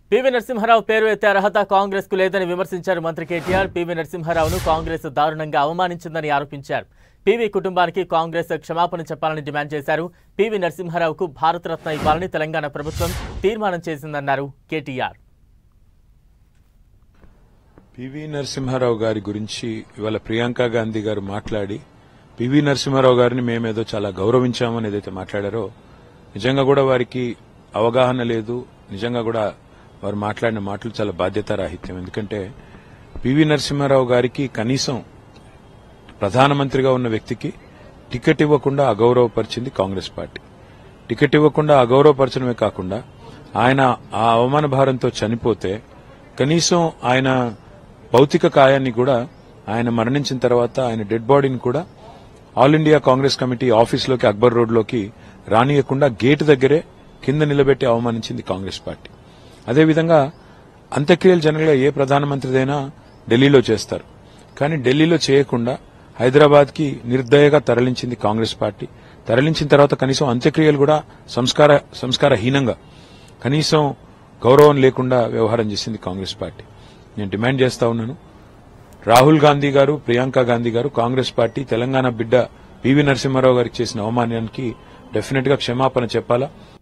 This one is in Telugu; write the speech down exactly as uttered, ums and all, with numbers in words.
పివి నరసింహారావు పేరు ఎత్తే అర్హత కాంగ్రెస్ కు లేదని విమర్శించారు మంత్రి కేటీఆర్. పివి నరసింహారావును కాంగ్రెస్ దారుణంగా అవమానించిందని ఆరోపించారు. పివి కుటుంబానికి కాంగ్రెస్ క్షమాపణ చెప్పాలని డిమాండ్ చేశారు. పివి నరసింహారావుకు భారతరత్న ఇవ్వాలని తెలంగాణ ప్రభుత్వం తీర్మానం చేసిందన్నారు కేటీఆర్. పివి నరసింహారావు గారి గురించి ఇవాళ ప్రియాంక గాంధీ గారు మాట్లాడి పివి నరసింహారావు గారిని మేమేదో చాలా గౌరవించామని ఏదైతే మాట్లాడారో నిజంగా కూడా వారికి అవగాహన లేదు. నిజంగా కూడా వారు మాట్లాడిన మాటలు చాలా బాధ్యతారాహిత్యం. ఎందుకంటే పివి నరసింహారావు గారికి కనీసం ప్రధానమంత్రిగా ఉన్న వ్యక్తికి టికెట్ ఇవ్వకుండా అగౌరవపరిచింది కాంగ్రెస్ పార్టీ. టికెట్ ఇవ్వకుండా అగౌరవపరచడమే కాకుండా ఆయన ఆ అవమాన భారంతో చనిపోతే కనీసం ఆయన భౌతిక కాయాన్ని కూడా ఆయన మరణించిన తర్వాత ఆయన డెడ్ బాడీని కూడా ఆల్ ఇండియా కాంగ్రెస్ కమిటీ ఆఫీసులోకి అక్బర్ రోడ్లోకి రానియకుండా గేటు దగ్గరే కింద నిలబెట్టి అవమానించింది కాంగ్రెస్ పార్టీ. అదేవిధంగా అంత్యక్రియలు జనరల్గా ఏ ప్రధానమంత్రిదైనా ఢిల్లీలో చేస్తారు. కానీ ఢిల్లీలో చేయకుండా హైదరాబాద్ కి నిర్దయగా తరలించింది కాంగ్రెస్ పార్టీ. తరలించిన తర్వాత కనీసం అంత్యక్రియలు కూడా సంస్కార సంస్కారహీనంగా కనీసం గౌరవం లేకుండా వ్యవహారం చేసింది కాంగ్రెస్ పార్టీ. నేను డిమాండ్ చేస్తా ఉన్నాను, రాహుల్ గాంధీ గారు, ప్రియాంక గాంధీ గారు, కాంగ్రెస్ పార్టీ తెలంగాణ బిడ్డ పివి నరసింహారావు గారికి చేసిన అవమానానికి డెఫినెట్ గా క్షమాపణ చెప్పాలా.